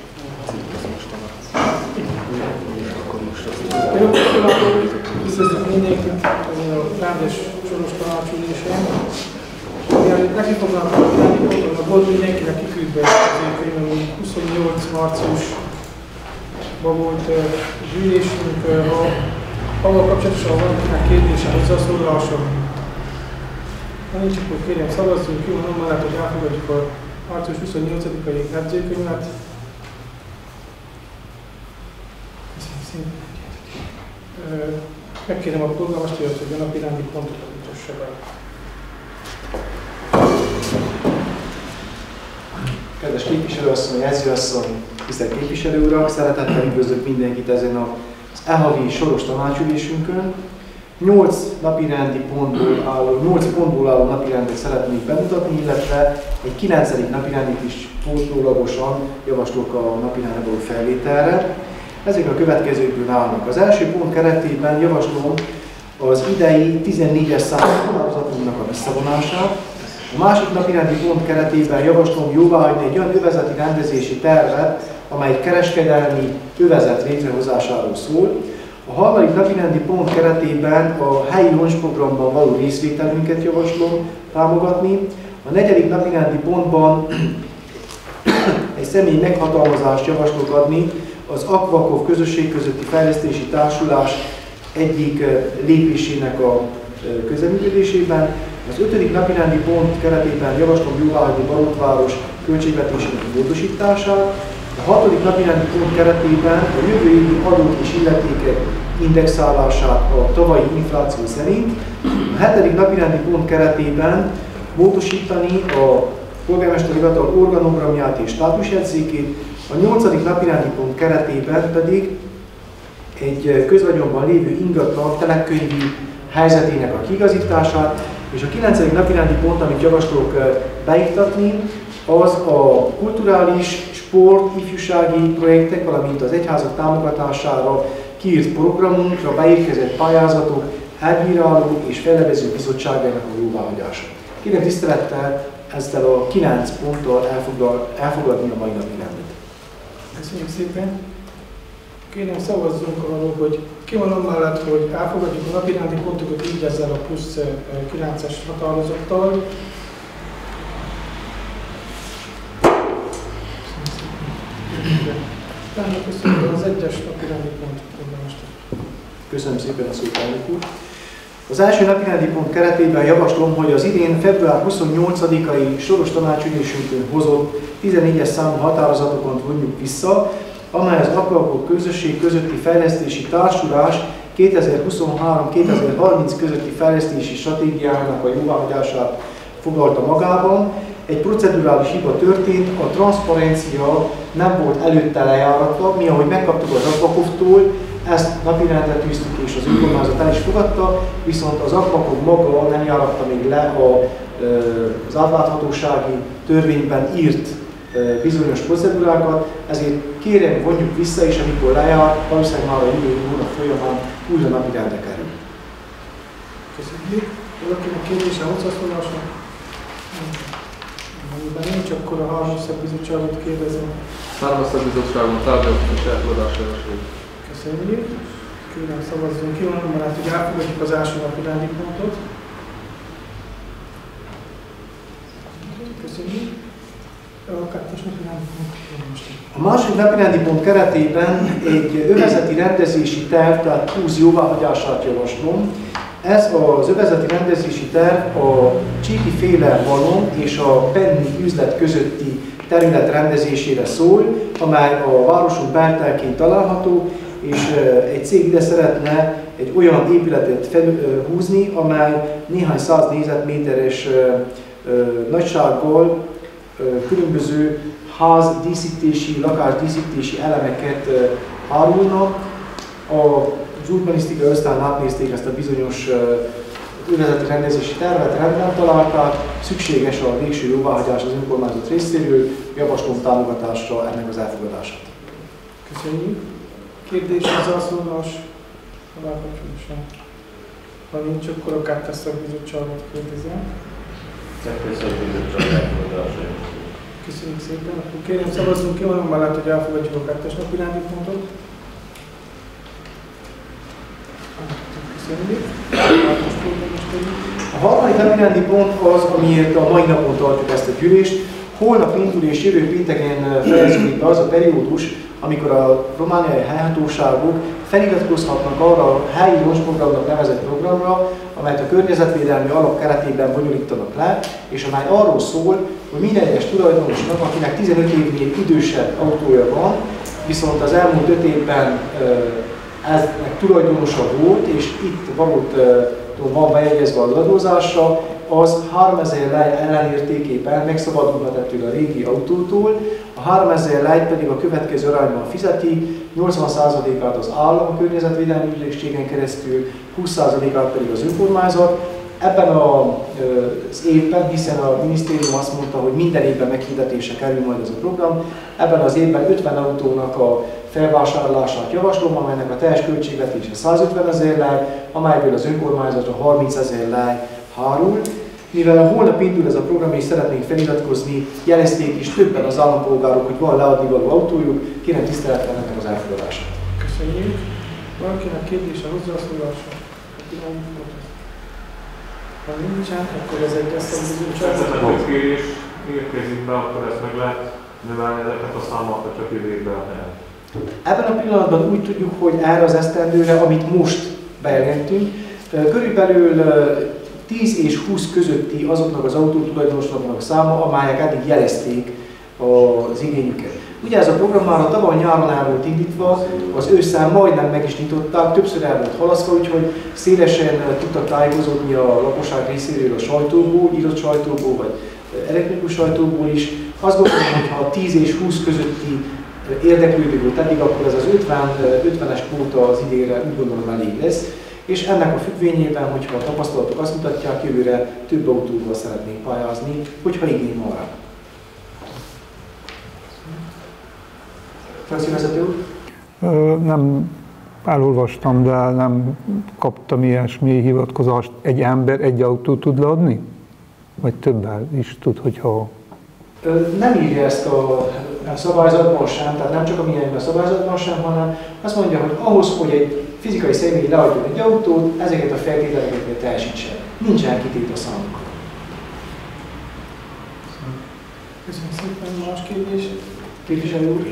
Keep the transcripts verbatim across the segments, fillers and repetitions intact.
Üdvözlök mindenkit ezen a rendes soros tanácsülésen. Mielőtt neki foglalkozunk a ponton, a bolt mindenkinek kiküldve az én könyvem, hogy huszonnyolc márciusban volt egy ülésünk, avval kapcsolatosan valakinek kérdése, hozzászólása. Ha nincs, akkor kérjem szavazzunk, jó, hanem mellett, hogy elfogadjuk a március huszonnyolcadikai edzőkönyvet. Megkérem a polgármestert, hogy a napi rendi pontokat mutassa be. Kedves képviselőasszony, edzőasszony, tisztelt képviselő urak, szeretettel üdvözlök mindenkit ezen az e-havi soros tanácsülésünkön. nyolc napirendi pontból álló, nyolc pontból álló napirendet szeretnék bemutatni, illetve egy kilencedik napirendit is pótlélagosan javaslok a napirendre való felvételre. Ezek a következőkből állnak. Az első pont keretében javaslom az idei tizennégyes számú határozatunknak a visszavonását. A másik napirendi pont keretében javaslom jóváhagyni egy olyan övezeti rendezési tervet, amely egy kereskedelmi övezet létrehozásáról szól. A harmadik napirendi pont keretében a helyi loncsprogramban való részvételünket javaslom támogatni. A negyedik napirendi pontban egy személy meghatalmazást javaslok adni az Aquakov közösség közötti fejlesztési társulás egyik lépésének a közreműködésében. Az ötödik napirendi pont keretében javaslom jóváhagyni Balottváros költségvetésének módosítását. A hatodik napirendi pont keretében a jövő évi adók és illetékek indexálását a tavalyi infláció szerint. A hetedik napirendi pont keretében módosítani a polgármesteri hivatal organogramját és státusjegyzékét. A nyolcadik napirendi pont keretében pedig egy közvagyonban lévő ingatlan telekönyvi helyzetének a kiigazítását, és a kilencedik napirendi pont, amit javaslok beiktatni, az a kulturális, sport, ifjúsági projektek, valamint az egyházak támogatására kiírt programunkra beérkezett pályázatok elbíráló és fellevező bizottságának a jóváhagyása. Kérem tisztelettel ezzel a kilenc ponttal elfogadni a mai napi rendet. Köszönjük szépen! Kérem szavazzunk arról, hogy ki van amellett, hogy elfogadjuk a napirendi pontokat így ezzel a plusz kilences határozattal. Köszönjük az egyes napirendi pontot. Köszönöm szépen a szót, elnök úr. Az első napirendi pont keretében javaslom, hogy az idén február huszonnyolcadikai soros tanácsülésünkön hozott tizennégyes számú határozatokon vonjuk vissza, amely az Aquakov közösség közötti fejlesztési társulás kétezer-huszonhárom kétezer-harminc közötti fejlesztési stratégiájának a jóváhagyását foglalta magában. Egy procedurális hiba történt, a transzparencia nem volt előtte lejáratva, mi ahogy megkaptuk az Aquakovtól, ezt napirendre tűztük és az önkormányzat el is fogadta, viszont az Aquakov maga nem járatta még le a, az átláthatósági törvényben írt bizonyos procedurákat, ezért kérem, vonjuk vissza, és amikor lejár, valószínűleg már a jövő hónap folyamán újra napirendre kerül. Köszönjük. Valakinek kérdése, hozzászólása? Amiben nincs, akkor a hármas szakbizottságot kérdezem. Hármas szakbizottságon tárgyalunk és elfogadásra javasljuk. Köszönjük. Kérem szavazzunk ki, onnan mert hogy elfogadjuk az első napi rendi pontot. Köszönjük. A második napirendi pont keretében egy övezeti rendezési terv, tehát húsz jóváhagyását javaslom. Ez az övezeti rendezési terv a Csíki féle valon és a Penni üzlet közötti terület rendezésére szól, amely a városunk beltelkén található, és egy cég ide szeretne egy olyan épületet felhúzni, amely néhány száz négyzetméteres nagysággal különböző házdíszítési, lakásdíszítési elemeket árulna. Az urbanisztikai osztályon átnézték ezt a bizonyos övezeti rendezési tervet, rendben találták, szükséges a végső jóváhagyás az önkormányzat részéről, javaslom támogatásra ennek az elfogadását. Köszönjük. Kérdés, hozzászólás? Ha nincs, akkor a kettes szakbizottságot kérdezem. Kettes szakbizottság elfogadása. Köszönjük szépen. Akkor kérem szavazzunk ki, mondom mellett, hogy elfogadjuk a kettes napi rendi pontot. Köszönjük. A harmadik napirendi pont az, amiért a mai napon tartjuk ezt a gyűlést. Holnap indul és jövő pénteken fejeződik be az a periódus, amikor a romániai helyhatóságok feliratkozhatnak arra a helyi roncprogramnak nevezett programra, amelyet a környezetvédelmi alap keretében bonyolítanak le, és amely arról szól, hogy minden egyes tulajdonosnak, akinek tizenöt évnél idősebb autója van, viszont az elmúlt öt évben eznek tulajdonosa volt, és itt valót van bejegyezve a adózásra, az háromezer lej ellenértékében megszabadulhat ettől a régi autótól, a háromezer lejt pedig a következő arányban fizeti, nyolcvan százalékát az állam a környezetvédelmi ügynökségen keresztül, húsz százalékát pedig az önkormányzat. Ebben az évben, hiszen a minisztérium azt mondta, hogy minden évben meghirdetése kerül majd ez a program, ebben az évben ötven autónak a felvásárlását javaslom, amelynek a teljes költségvetése százötven ezer lej, amelyből az önkormányzatra harminc ezer lej hárul. Mivel holnap indul ez a program és szeretnénk feliratkozni, jelezték is többen az állampolgárok, hogy van leadni való autójuk, kérem tisztelettel ennek az elfogadását. Köszönjük. Valakinek kérdése, hozzászólása? Ha nincsen, akkor ez egy eszembizottság. Ha a kérés érkezik be, akkor ezt meg lehet növelni ezeket a számokat csak jövőbe a helyet. Ebben a pillanatban úgy tudjuk, hogy erre az esztendőre, amit most bejelentünk, körülbelül tíz és húsz közötti azoknak az autótulajdonosoknak a száma, amelyek eddig jelezték az igényüket. Ugye ez a program már a tavaly nyáron el volt indítva, az ősszel majdnem meg is nyitották, többször el volt halasztva, úgyhogy szélesen tudtak tájékozódni a lakosság részéről a sajtóból, írott sajtóból vagy elektronikus sajtóból is. Azt gondolom, hogy ha tíz és húsz közötti érdeklődő volt eddig, akkor ez az ötvenes kvóta az idénre úgy gondolom elég lesz. És ennek a függvényében, hogyha a tapasztalatok azt mutatják, jövőre több autóval szeretnénk pályázni, hogyha igény van rá. Frakcióvezető úr? Nem elolvastam, de nem kaptam ilyesmi hivatkozást. Egy ember egy autót tud leadni? Vagy többel is tud, hogyha... Nem írja ezt a szabályzatban sem, tehát nem csak a milyen a szabályzatban sem, hanem azt mondja, hogy ahhoz, hogy egy fizikai személy leadjon egy autót, ezeket a feltételeket kell teljesítse. Nincsen kitétve számukra. Köszönöm szépen, más kérdés? Képviselő úr?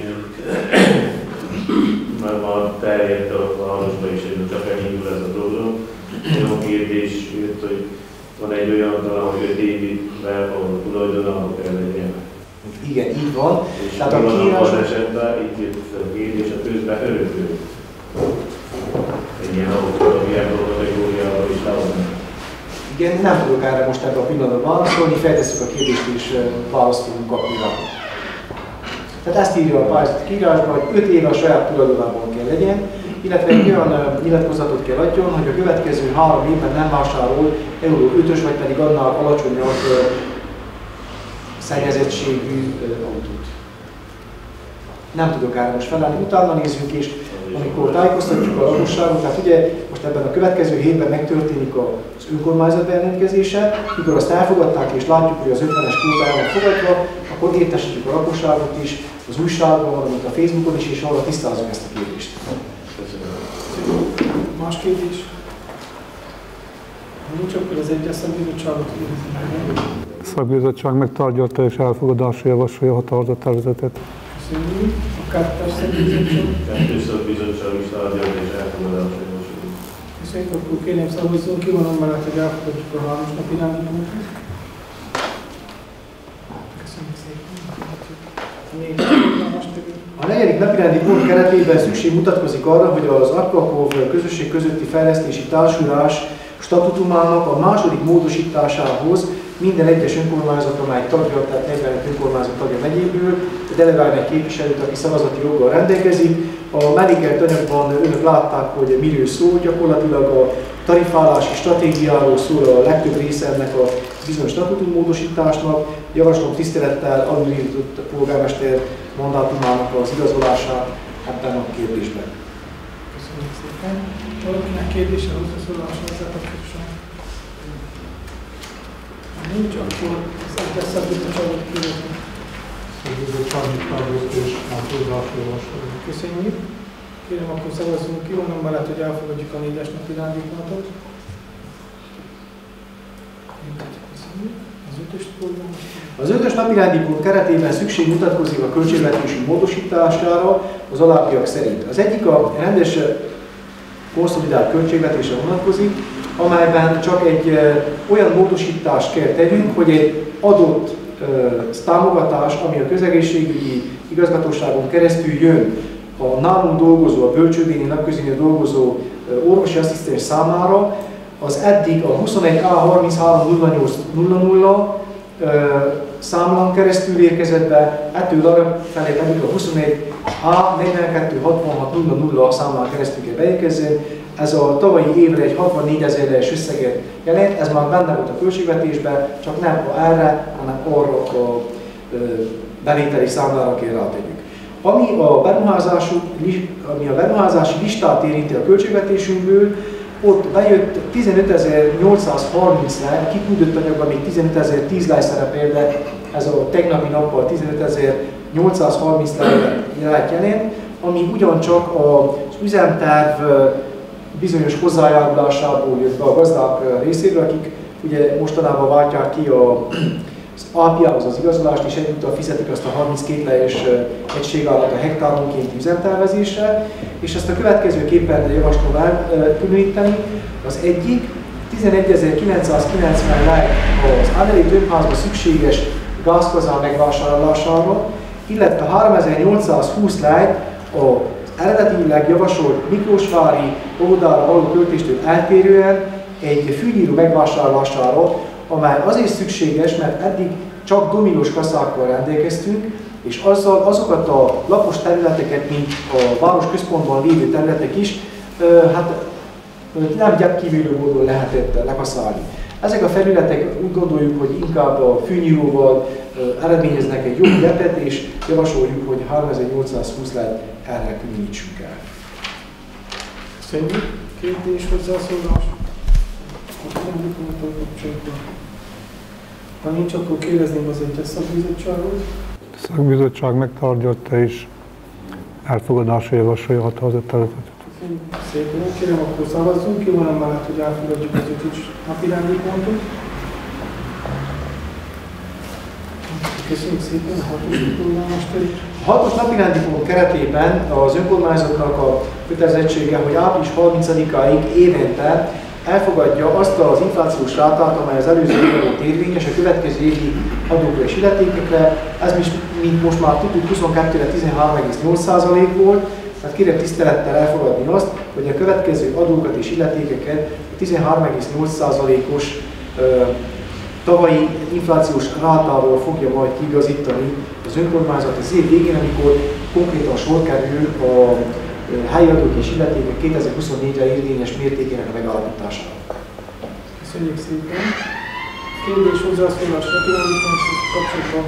Már ma terjedt a városba is, hogy csak elindul ez a program. Jó kérdés jött, hogy van egy olyan talán, hogy öt évig belvaló tulajdon, ahol kell legyen. Igen, így van. És tehát a kiírás... az esetben itt jött a kérdés, a közben örökül. Egy ilyen autó, ami ebből a kategóriából is leadnak. Igen, nem tudok erre most ebben a pillanatban válaszolni, feltesszük a kérdést és választ fogunk kapni rá. Tehát ezt írja a pályázati kiírásban, hogy öt éve a saját tulajdonában kell legyen, illetve egy olyan nyilatkozatot kell adjon, hogy a következő három évben nem vásárol Euró ötös vagy pedig annál alacsonyabb szennyezettségű autót. Nem tudok erre most felelni, utána nézzünk, és amikor tájékoztatjuk a lakosságot, tehát ugye most ebben a következő hétben megtörténik az önkormányzat bejelentkezése, mikor azt elfogadták és látjuk, hogy az ötvenes kvóta el van fogadva, akkor értesítjük a lakosságot is, az újságban, valamint a Facebookon is, és ahol tisztázunk ezt a kérdést. Más kérdés? Nincs, akkor az egyes szakbizottságot kérdezni. Szakbizottság megtárgyalta és elfogadásra javasolja a határozattervezetet. Köszönjük. A kettes szakbizottság? Kettős szakbizottság is tárgyalt és elfogadásra javasolja. Köszönjük, akkor kérném szavazzunk ki, van mellett, hogy elfogadjuk a hármas napi rendi pontot. Köszönjük szépen. A negyedik napirendi pont keretében szükség mutatkozik arra, hogy az Akvakov közösség közötti fejlesztési társulás statutumának a második módosításához minden egyes önkormányzat, amely tagja, tehát negyvenöt önkormányzat tagja megyéből, delegáljon egy képviselőt, aki szavazati joggal rendelkezik. A mellékelt anyagban önök látták, hogy miről szól, gyakorlatilag a tarifálási stratégiáról szól a legtöbb része ennek a bizonyos statutum módosításnak. Javaslom tisztelettel alulírtott a polgármester mandátumának az igazolását ebben a kérdésben. Köszönjük szépen. Valakinek kérdése, hozzászólása ezzel kapcsolatosan? Nincs, akkor az egyes szakbizottságot kérdezni. a bizottság megtartott és átoldási javaslatot. Köszönjük. Kérem, akkor szavazzunk ki, onnan mellett, hogy elfogadjuk a négyes napi rendi pontot. Az ötös program. Az ötös napirendi pont keretében szükség mutatkozik a költségvetési módosítására az alábbiak szerint. Az egyik a rendes konszolidált költségvetésre vonatkozik, amelyben csak egy ö, olyan módosítást kell tegyünk, hogy egy adott ö, támogatás, ami a közegészségügyi igazgatóságon keresztül jön a nálunk dolgozó, a bölcsődéni napközénél dolgozó ö, orvosi asszisztens számára, az eddig a huszonegy A harminchárom nulla nyolc nulla nulla számlán keresztül érkezett be, ettől arra felé pedig a huszonegy A negyvenkettő hatvanhat nulla nulla számlán keresztül kell beérkezzen. Ez a tavalyi évre egy hatvannégyezer-es összeget jelent, ez már benne volt a költségvetésben, csak nem erre, hanem arra a bevételi számlára kell rátegyük. Ami a beruházási, ami a beruházási listát érinti a költségvetésünkből, ott bejött tizenötezer-nyolcszázharminc lej, kiküldött anyagban még tizenötezer-tíz lej szerepel, de ez a tegnapi nappal tizenötezer-nyolcszázharminc lejt jelent, ami ugyancsak az üzemterv bizonyos hozzájárulásából jött be a gazdák részéről, akik ugye mostanában váltják ki a az á pé á-hoz az igazolást, és egyúttal fizetik azt a harminckét lejes egységállat a hektáronkénti üzemtervezésre, és ezt a következőképpen javaslom elkülöníteni. Az egyik tizenegyezer-kilencszázkilencven lej az árneli tömbházba szükséges gázkazán megvásárlására, illetve háromezer-nyolcszázhúsz lej az eredetileg javasolt Miklósvári óvodára való költéstől eltérően egy fűnyíró megvásárlására, amely azért szükséges, mert eddig csak dominos kaszákkal rendelkeztünk, és azzal azokat a lapos területeket, mint a városközpontban lévő területek is, hát nem gyepkívülő módon lehetett lekaszálni. Ezek a felületek úgy gondoljuk, hogy inkább a fűnyíróval eredményeznek egy jobb gyepet, és javasoljuk, hogy háromezer-nyolcszázhúsz lejt erre különítsünk el. Köszönjük. Kérdés, hozzászólás? Ha nincs, akkor kérdezném az egyes szakbizottságot. A szakbizottság megtárgyalta és elfogadásra javasolja a határozattervezetet. Szépen, kérem, akkor szavazzunk. Ki van amellett, hogy elfogadjuk az ötös napirendi pontot? Köszönjük szépen, a hatos polgármester. A hatos napirendi pont keretében az önkormányzatnak a kötelezettsége, hogy április harmincadikáig évente elfogadja azt az inflációs rátát, amely az előző évben volt érvényes a következő évi adókra és illetékekre. Ez is, mint most már tudjuk, huszonkettőre tizenhárom egész nyolc százalék volt, tehát kérem tisztelettel elfogadni azt, hogy a következő adókat és illetékeket a tizenhárom egész nyolc százalékos tavalyi inflációs rátával fogja majd kiigazítani az önkormányzat az év végén, amikor konkrétan sor kerül a helyi adók és illetékek kétezer-huszonnégyre érvényes mértékének a megállapítására. Köszönjük szépen! Kérdés, hozzászólás napirendi ponthoz kapcsolatban?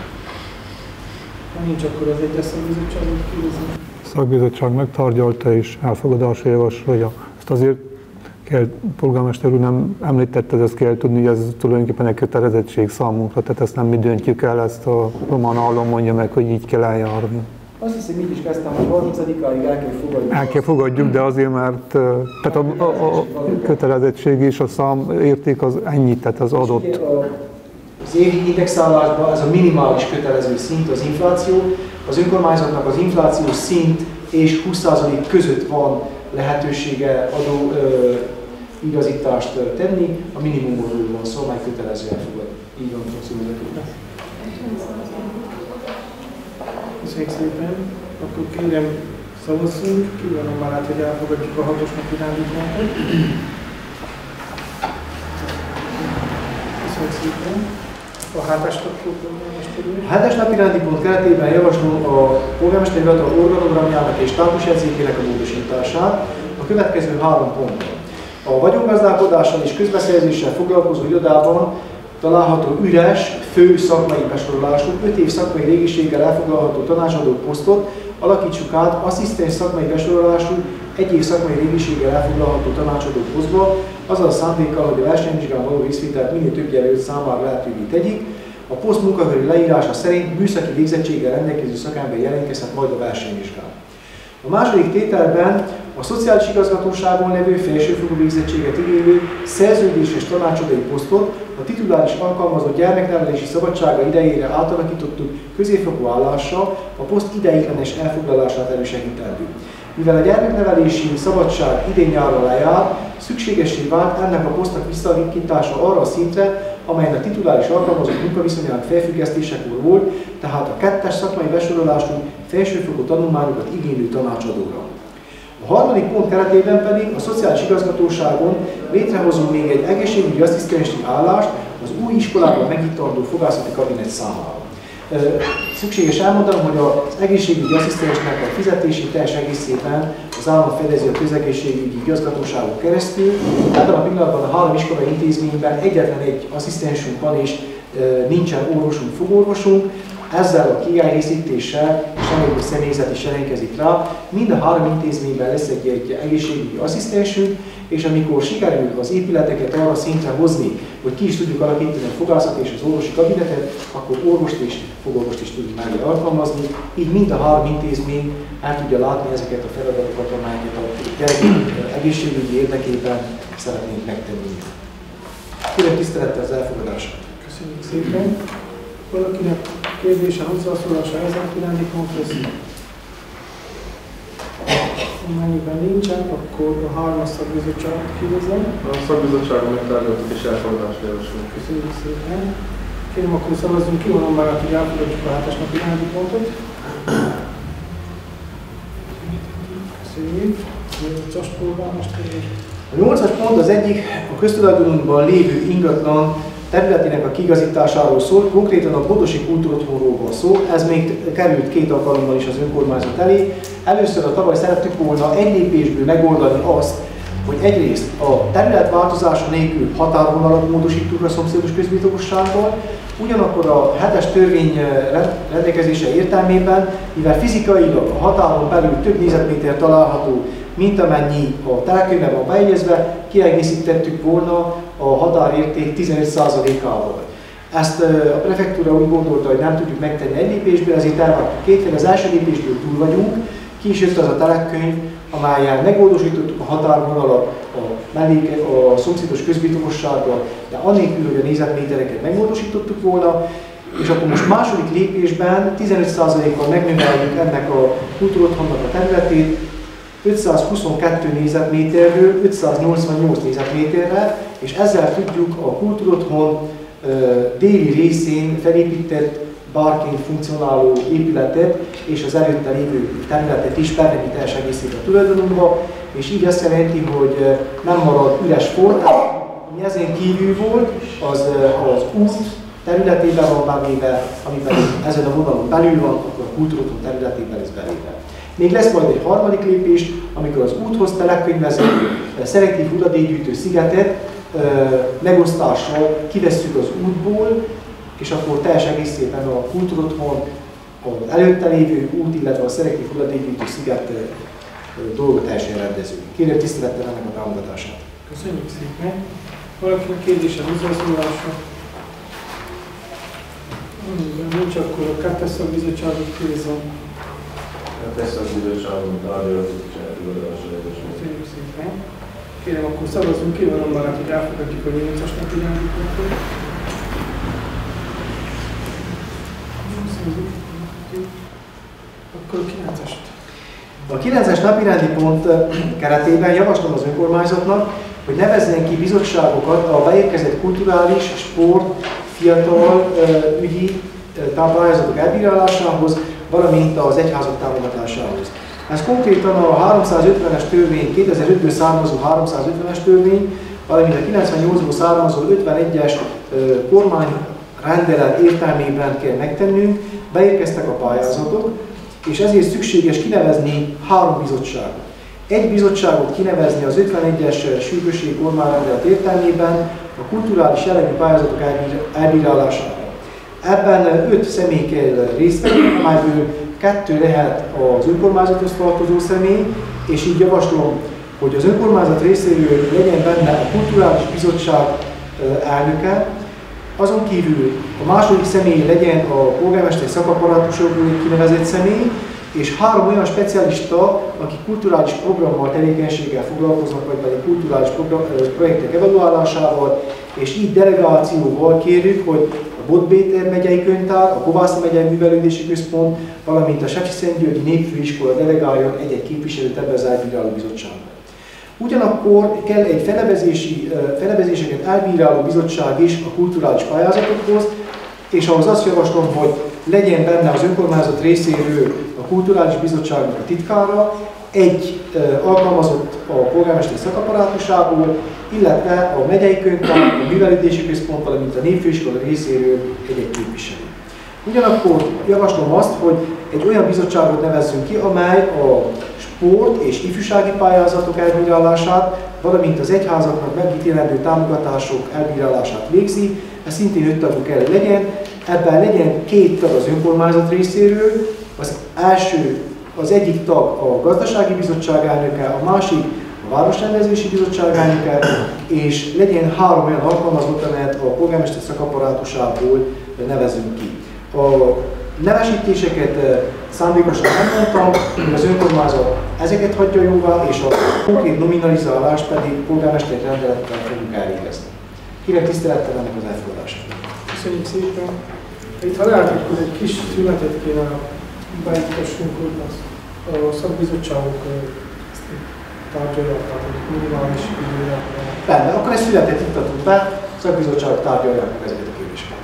Ha nincs, akkor az egyes szakbizottságot kérdezem. A szakbizottság megtárgyalta és elfogadásra javasolja. Ezt azért kell, polgármester úr nem említette, ezt kell tudni, hogy ez tulajdonképpen egy kötelezettség számunkra, tehát ezt nem mi döntjük el, ezt a román állam mondja meg, hogy így kell eljárni. Azt hiszem, így is kezdtem, hogy harmincadikáig el kell fogadjuk. El kell fogadjuk, de azért, mert tehát a, a, a kötelezettség és a szám érték az ennyi, tehát az adott. Az évi indexálásban ez a minimális kötelező szint az infláció. Az önkormányzatnak az inflációs szint és húsz százalék között van lehetősége adó ö, igazítást tenni, a minimumról van szó, majd kötelező elfogadni. Így van, köszönjük. Köszönjük szépen. Akkor kérem szavazzunk. Ki van amellett, hogy elfogadjuk a hatos napi rendi pontot. Köszönjük szépen. A hetes polgármester. A hetes napi rendi pont keretében javaslom a polgármesteri hivatal organogramjának és státusjegyzékének a módosítását a következő három ponton. A vagyongazdálkodással és közbeszerzéssel foglalkozó irodában található üres, fő szakmai besorolású, öt év szakmai régiséggel elfoglalható tanácsadó posztot alakítsuk át asszisztens szakmai besorolású, egy év szakmai régiséggel elfoglalható tanácsadó posztba, azzal a szándékkal, hogy a versenyvizsgán való részvételt minél több jelölt számára lehetővé tegyék. A A poszt munkaköri leírása szerint műszaki végzettséggel rendelkező szakember jelentkezhet majd a versenyvizsgán. A második tételben a szociális igazgatóságon levő felsőfokú végzettséget igénylő szerződéses tanácsadói posztot a tituláris alkalmazott gyermeknevelési szabadsága idejére átalakítottuk középfokú állással, a poszt ideiglenes elfoglalását elősegítendő. Mivel a gyermeknevelési szabadság idén-nyáron lejár, szükségessé vált ennek a posztnak visszalakítása arra a szintre, amelyen a tituláris alkalmazott munkaviszonyának felfüggesztésekor volt, tehát a kettes szakmai besorolású felsőfokú tanulmányokat igénylő tanácsadóra. A harmadik pont keretében pedig a szociális igazgatóságon létrehozunk még egy egészségügyi asszisztensi állást az új iskolában megnyitandó fogászati kabinet számára. Szükséges elmondanom, hogy az egészségügyi asszisztensnek a fizetését teljes egészében az állam fedezi a közegészségügyi igazgatóságon keresztül. Ebben a pillanatban a három iskolai intézményben egyetlen egy asszisztensünk van és nincsen orvosunk, fogorvosunk. Ezzel a kiegészítéssel és elég személyzet is jelentkezik rá. Mind a három intézményben lesz egy, egy egészségügyi asszisztensünk, és amikor sikerül az épületeket arra szintre hozni, hogy ki is tudjuk alakítani a fogászat és az orvosi kabinetet, akkor orvost és fogorvost is tudjuk már alkalmazni. Így mind a három intézmény el tudja látni ezeket a feladatokat, amelyeket a gyerek egészségügyi érdekében szeretnénk megtenni. Kérem tisztelettel az elfogadását. Köszönjük szépen. Valakinek kérdése, hozzászólása ezen irányi ponthoz? Amennyiben nincsen, akkor a hármas szakbizottságot kérdezem. A szakbizottságon megtárgyaltuk és elfogadásra javasoljuk. Köszönjük szépen. Kérem, akkor szavazzunk ki, van már, hogy elfogadjuk a hátas napi rendi pontot. Köszönjük. nyolcas polgármester. A nyolcas pont az egyik a köztulajdonunkban lévő ingatlan területének a kiigazításáról szól, konkrétan a Bodosi Kultúrotthonról van szó, ez még került két alkalommal is az önkormányzat elé. Először a tavaly szerettük volna egy lépésből megoldani azt, hogy egyrészt a terület változása nélkül határvonalat módosítunk a szomszédos közbirtokossággal, ugyanakkor a hetes törvény rendelkezése értelmében, mivel fizikailag a határon belül több négyzetméter található, mint amennyi a telekkönyvben van bejegyezve, kiegészítettük volna a határérték tizenöt százalékával. Ezt a prefektúra úgy gondolta, hogy nem tudjuk megtenni egy lépésből, ezért elvártuk kétféle. Az első lépésből túl vagyunk, ki is jött az a telekkönyv, amelyen megmódosítottuk a határvonalat a, melléke, a szomszédos közbirtokossággal, de annélkül, hogy a négyzetmétereket megmódosítottuk volna, és akkor most második lépésben tizenöt százalékkal megnöveljük ennek a kultúrotthonnak a területét, ötszázhuszonkettő négyzetméterről ötszáznyolcvannyolc négyzetméterre, és ezzel tudjuk a kultúrotthon déli részén felépített bárként funkcionáló épületet és az előtte lévő területet is pervenni teljes egészét a tulajdonunkba, és így azt jelenti, hogy nem marad üres fort, ami ezen kívül volt, az, az út területében van bevéve, ami pedig ezen a vonalon belül van, akkor a kultúrotthon területében lesz bevéve. Még lesz majd egy harmadik lépés, amikor az úthoz telekkönyvezett szelektív hulladékgyűjtő szigetet megosztással kivesszük az útból, és akkor teljes egészében a kultúrotthon, az előtte lévő út, illetve a szelektív hulladékgyűjtő sziget dolgot teljesen rendezünk. Kérem tisztelettel ennek a támogatását. Köszönjük szépen. Valakinek kérdése, hozzászólása? Nincs, akkor a kettes szakbizottságot kérdezem. A Tesszakbizottságon tárgyaltuk és elfogadásra javasoljuk. Köszönjük szépen. Kérem, akkor szavazzunk ki, van már, hogy elfogadjuk a nyolcas napi rendi pontot. Akkor a kilencest. A kilences napirendi pont keretében javaslom az önkormányzatnak, hogy nevezzen ki bizottságokat a beérkezett kulturális, sport, fiatal ügyi pályázatok elbírálásához, valamint az egyházak támogatásához. Ez konkrétan a háromszázötvenes törvény, kétezer-ötből származó háromszázötvenes törvény, valamint a kilencvennyolcból származó ötvenegyes kormányrendelet értelmében kell megtennünk. Beérkeztek a pályázatok, és ezért szükséges kinevezni három bizottságot. Egy bizottságot kinevezni az ötvenegyes sürgősségi kormányrendelet értelmében a kulturális jellegű pályázatok elbírálására. Ebben öt személy kell részt venni, amelyből kettő lehet az önkormányzathoz tartozó személy, és így javaslom, hogy az önkormányzat részéről legyen benne a kulturális bizottság elnöke, Azon kívül a második személy legyen a polgármester szakapparátusokból kinevezett személy, és három olyan specialista, akik kulturális programmal, tevékenységgel foglalkoznak, vagy pedig kulturális program, projektek evaluálásával, és így delegációval kérjük, hogy a Bodbéter megyei könyvtár, a Kovászna megyei művelődési központ, valamint a Sepsiszentgyörgyi Népfőiskola delegáljon egy-egy képviselőt ebbe az elbíráló bizottságba. Ugyanakkor kell egy felebezési, felebezéseket elbíráló bizottság is a kulturális pályázatokhoz, és ahhoz azt javaslom, hogy legyen benne az önkormányzat részéről a kulturális bizottságnak a titkára, egy alkalmazott a polgármester szakapparátusából, illetve a megyei könyvtár, a művelődési központ, valamint a Népfőiskola részéről egy-egy képviselő. Ugyanakkor javaslom azt, hogy egy olyan bizottságot nevezzünk ki, amely a sport és ifjúsági pályázatok elbírálását, valamint az egyházaknak megítélendő támogatások elbírálását végzi. Ez szintén öt tagú kell legyen. Ebben legyen két tag az önkormányzat részéről. Az első, az egyik tag a gazdasági bizottság elnöke, a másik a városrendezési bizottság elnöke, és legyen három olyan alkalmazott, amelyet a polgármester szakapparátusából nevezünk ki. A nevesítéseket szándékosan nem mondtam, hogy az önkormányzat ezeket hagyja jóvá, és a konkrét nominalizálást pedig polgármester rendelettel fogjuk elvégezni. Kérem tisztelettel ennek az elfogadását. Köszönjük szépen. Itt ha lehet, akkor egy kis szünetet kéne beiktassunk, hogy a szakbizottságok ezt tárgyalják, tehát hogy minimális időre. Benne, akkor ezt szünetet iktatunk be, a szakbizottságok tárgyalják meg ezeket a kérdéseket.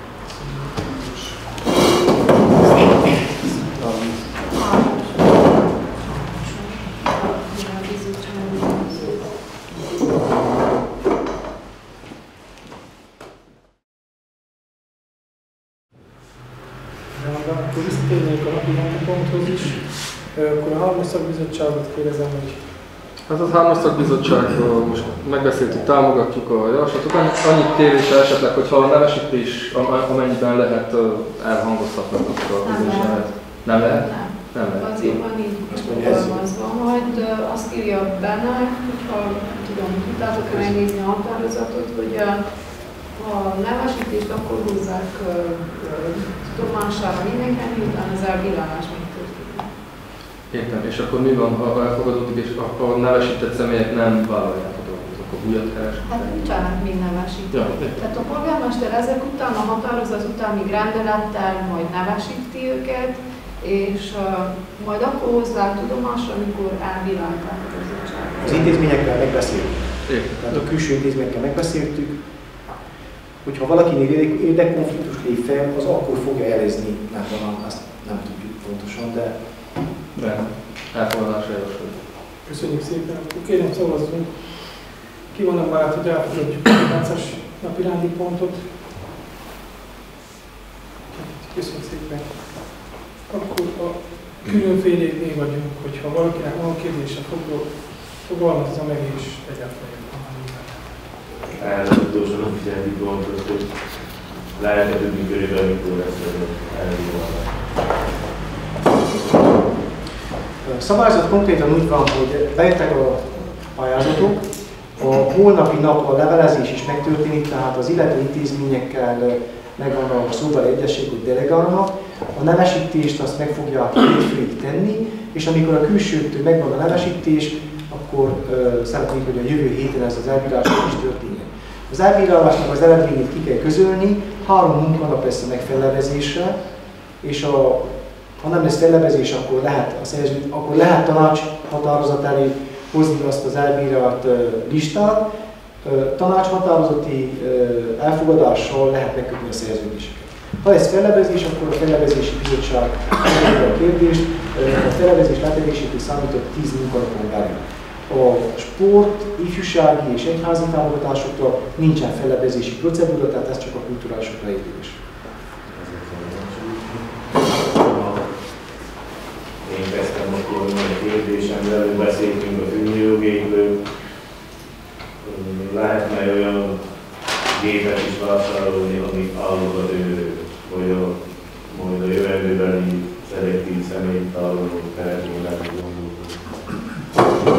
Akkor visszatérnék a napi ponthoz is. Akkor a hármas szakbizottságot kérdezem, hogy... Hát az hármas szakbizottságról most megbeszéltük, támogatjuk a javaslatot. Annyit kérdése esetleg, hogyha a nevesítés amennyiben lehet elhangozhatnak akkor a bizottságot. Nem lehet? Nem. Nem lehet. Azért van így fogalmazva, majd azt írja benne, hogyha tudom, tudtátok megnézni a határozatot, hogy a, a nevesítést akkor húzzák tudomására mindenki, miután az elbírálás megtörténik. Értem, és akkor mi van, ha elfogadódik, és a nevesített személyek nem vállalják a dolgot, akkor újat keresnek? Hát nincsenek még nevesítve. Ja, tehát a polgármester ezek után, a határozat után még rendelettel majd nevesíti őket, és uh, majd akkor hozzák tudomásra, amikor elbírálták a bizottságot. Az intézményekkel megbeszéltük. Értem. Tehát a külső intézményekkel megbeszéltük, hogyha valakinél érdekkonfliktus lép fel, az akkor fogja jelezni, nem van, azt nem tudjuk pontosan, de... Nem. Elfogadásra javasoljuk. Köszönjük szépen. Akkor kérem szavazzunk. Ki van amellett, hogy elfogadjuk a kilences napirendi pontot? Köszönjük szépen. Akkor a különféléknél vagyunk, hogyha valakinek van kérdése, fogalmazza meg és egyáltalán. Erre az utolsó napirendi pontot, hogy lehet-e tudni körülbelül, mikor lesz elbírálás. A szabályzat konkrétan úgy van, hogy bejöttek a pályázatok, a holnapi nap a levelezés is megtörténik, tehát az illető intézményekkel megvan a szóbeli egyesség, hogy delegálnak. A nevesítést azt meg fogják hétfőig tenni, és amikor a külsőtől megvan a nevesítés, akkor uh, szeretnénk, hogy a jövő héten ez az elbírálás is történjen. Az elbírálásnak az eredményét ki kell közölni, három munkanap lesz a megfelelezésre, és a, ha nem lesz fellevezés, akkor lehet, a szerző, akkor lehet tanács határozat elé hozni azt az elbírált uh, listát. Uh, tanácshatározati uh, elfogadással lehet megkötni a szerződéseket. Ha lesz fellebezés, akkor a fellebezési bizottság megköti a kérdést. Uh, a fellebezés letevését számított tíz munkanapon belül. A sport, ifjúsági és egyházi támogatásokra nincsen fellebezési procedúra, tehát ez csak a kulturálisokra érvényes. Én kezdtem akkor a kérdésemről, előbb beszéltünk a fűnyírógépről. Lehetne olyan gépet is vásárolni, amit állogat ő, vagy a, majd a jövendőbeli szelektív személytároló keretében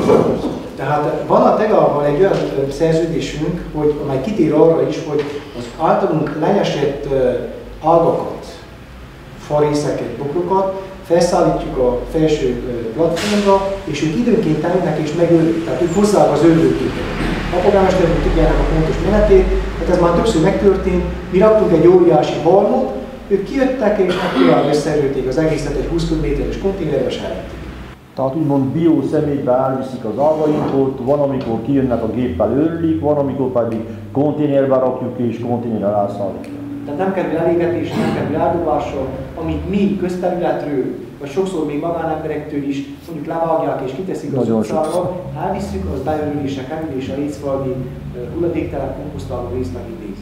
Tehát van a tegával egy olyan szerződésünk, hogy, amely kitér arra is, hogy az általunk lenyesett ágakat, farészeket, bokrokat felszállítjuk a felső platformra, és ők időnként eljönnek és megőrlik, tehát ők hozzák az őrlőképet. A polgármester úr tudja ennek a pontos menetét, tehát ez már többször megtörtént, mi raktunk egy óriási balmot, ők kijöttek és megpróbálva összeerőlték az egészet egy húsz méteres konténerre, és elvették. Tehát úgymond bió szemétbe elviszik az ágainkat, van amikor kijönnek a géppel őrlik, van amikor pedig konténerbe rakjuk és konténerrel elszállítjuk. Tehát nem kerül elégetésre, nem kerül eldobásra, amit mi közterületről, vagy sokszor még magánemberektől is mondjuk levágják és kiteszik az utcára, elviszük, az beörülésre kerül és a részfalvi hulladéktelep komposztáló részt megidézi.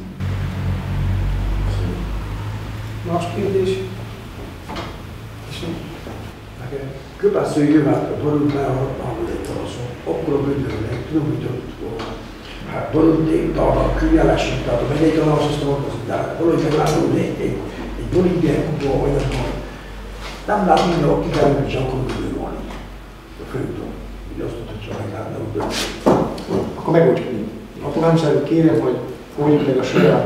Más kérdés? Köpászói jövet a borult be, ahol egy talaszon, akkor a gödörnek, tudom, hogy ott hát borulték, a küljelesünk, tehát a megyei talász, azt mondta, de valahogy meglátom, hogy egy, egy, egy borult ilyen kupa, olyan van. Nem lát minden, aki kikerül, és akkor gödör van így. A főúton. Ugye azt mondta, hogy csak meglátna, hogy gödör. Akkor megoldjuk így. Akkor nem szerint kérem, hogy oldjuk meg a saját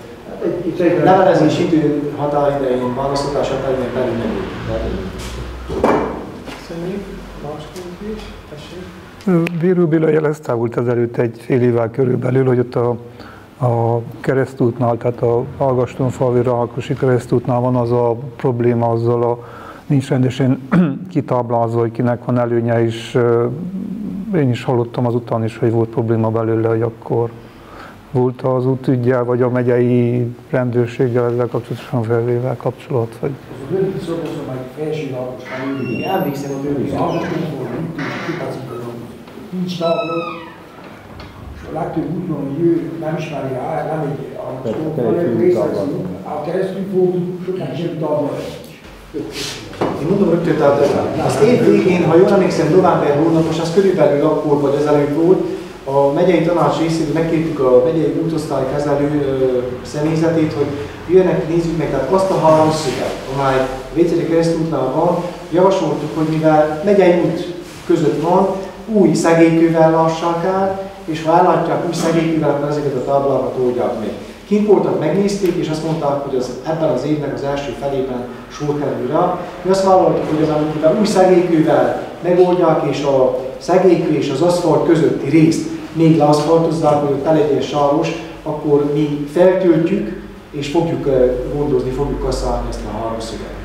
levelezés idő határidején, választás határidején belül megoldjuk. Köszönjük. Más kérdés? Tessék. Bíró Béla jelezte volt ezelőtt egy fél évvel körülbelül, hogy ott a, a keresztútnál, tehát a Algastonfalvi Rákosi keresztútnál van az a probléma azzal, a, nincs rendesen kitáblázva, hogy kinek van előnye, és én is hallottam azután is, hogy volt probléma belőle, hogy akkor volt az útüggyel, vagy a megyei rendőrséggel ezzel kapcsolatosan felvéve kapcsolat? Vagy... Az öt szokaszom egy felső lakos felül, Igen, emlékszem a tőlük. az Algastonfalvi kitazik azon. Nincs tábla, és a legtöbb úton, hogy ő nem ismeri el, nem egy Algastonfalvi részlegszik, a keresztül fordul, sokan sem tábla lesz. Én mondom rögtön, tehát az év végén, ha jól emlékszem, november hónapos, az körülbelül akkor vagy ezelőtt volt, a megyei tanács részéről megkértük a megyei útosztály kezelő személyzetét, hogy jöjjenek, nézzük meg, tehát azt a háromszöget, amely a vé cé dé keresztútnál van, javasoltuk, hogy mivel megyei út között van, új szegélykővel lássák el, és ha ellátják új szegélykővel, akkor ezeket a táblákat oldják meg. Kint voltak, megnézték, és azt mondták, hogy az, ebben az évnek az első felében sor kerül rá. Mi azt vállaltuk, hogy az, új szegélykővel megoldják, és a szegélykő és az aszfalt közötti részt még leaszfaltozzák, hogy ott legyen sáros, akkor mi feltöltjük, és fogjuk gondozni, fogjuk kasszálni ezt a háromszöget.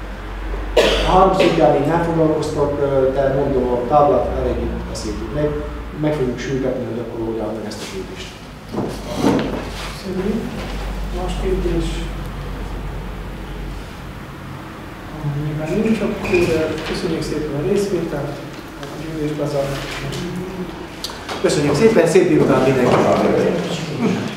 A háromszöggel még nem foglalkoztak, de mondom, a táblát elég beszéltük meg, meg fogjuk sürgetni, hogy akkor oldják meg ezt a kérdést. Köszönjük. Más kérdés? Amennyiben nincs, akkor köszönjük szépen a részvételt, a gyűlés bezárnak. Köszönjük szépen, szép délután mindenkinek!